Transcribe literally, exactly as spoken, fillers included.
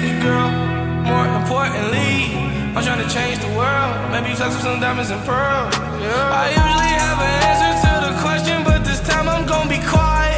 girl. More importantly, I'm trying to change the world. Maybe flex with some diamonds and pearls. Yeah. I usually have an answer to the question, but this time I'm gonna be quiet.